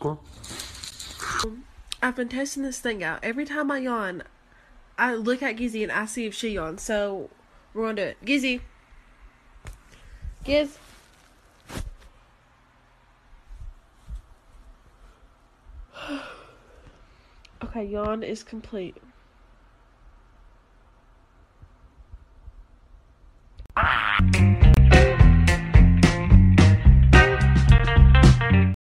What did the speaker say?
I've been testing this thing out. Every time I yawn, I look at Gizzy and I see if she yawns. So we're gonna do it. Gizzy. Giz. Okay, yawn is complete.